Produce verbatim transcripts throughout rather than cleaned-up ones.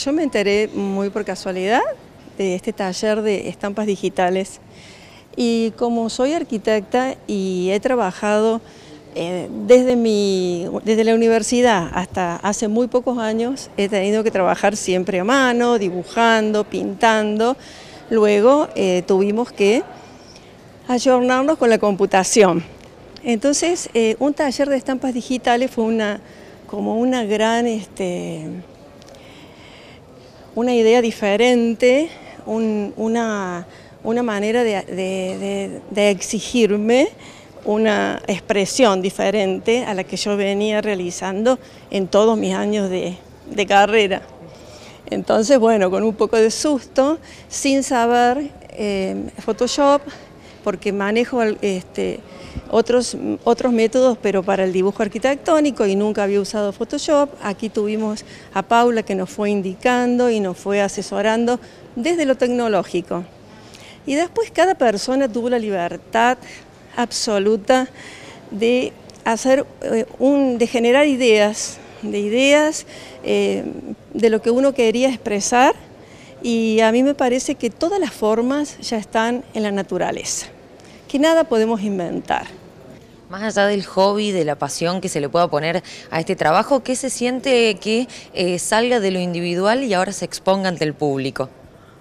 yo me enteré muy por casualidad de este taller de estampas digitales. Y como soy arquitecta y he trabajado eh, desde, mi, desde la universidad hasta hace muy pocos años, he tenido que trabajar siempre a mano, dibujando, pintando. Luego eh, tuvimos que ayornarnos con la computación. Entonces, eh, un taller de estampas digitales fue una, como una gran, este, una idea diferente, un, una, una manera de, de, de, de exigirme una expresión diferente a la que yo venía realizando en todos mis años de, de carrera. Entonces, bueno, con un poco de susto, sin saber eh, Photoshop, porque manejo este, otros, otros métodos, pero para el dibujo arquitectónico, y nunca había usado Photoshop. Aquí tuvimos a Paula que nos fue indicando y nos fue asesorando desde lo tecnológico. Y después cada persona tuvo la libertad absoluta de, hacer, eh, un, de generar ideas, de ideas eh, de lo que uno quería expresar. Y a mí me parece que todas las formas ya están en la naturaleza, que nada podemos inventar. Más allá del hobby, de la pasión que se le pueda poner a este trabajo, ¿qué se siente que eh, salga de lo individual y ahora se exponga ante el público?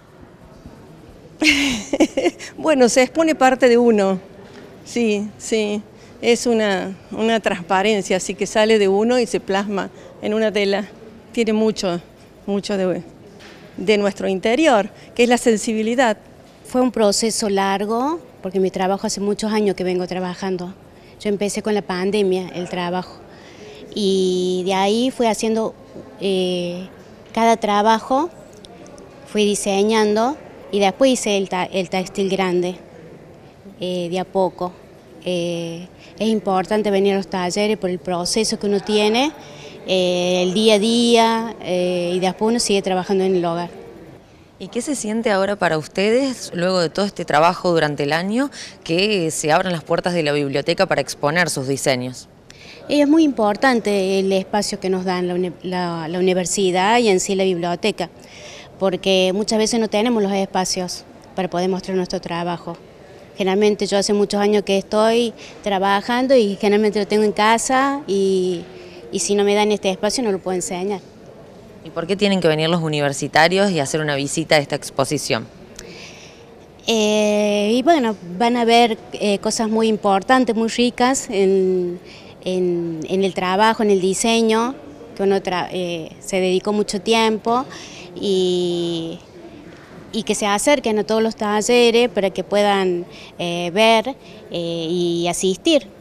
Bueno, se expone parte de uno, sí, sí, es una, una transparencia, así que sale de uno y se plasma en una tela. Tiene mucho, mucho de... de nuestro interior, que es la sensibilidad. Fue un proceso largo, porque mi trabajo hace muchos años que vengo trabajando. Yo empecé con la pandemia, el trabajo, y de ahí fui haciendo eh, cada trabajo, fui diseñando, y después hice el, el textil grande, eh, de a poco. Eh, es importante venir a los talleres por el proceso que uno tiene, Eh, el día a día, eh, y después uno sigue trabajando en el hogar. ¿Y qué se siente ahora para ustedes, luego de todo este trabajo durante el año, que se abran las puertas de la biblioteca para exponer sus diseños? Es muy importante el espacio que nos dan la, la, la universidad y en sí la biblioteca, porque muchas veces no tenemos los espacios para poder mostrar nuestro trabajo. Generalmente yo hace muchos años que estoy trabajando y generalmente lo tengo en casa y... y si no me dan este espacio no lo puedo enseñar. ¿Y por qué tienen que venir los universitarios y hacer una visita a esta exposición? Eh, y bueno, van a ver eh, cosas muy importantes, muy ricas en, en, en el trabajo, en el diseño, que uno tra eh, se dedicó mucho tiempo, y, y que se acerquen a todos los talleres para que puedan eh, ver eh, y asistir.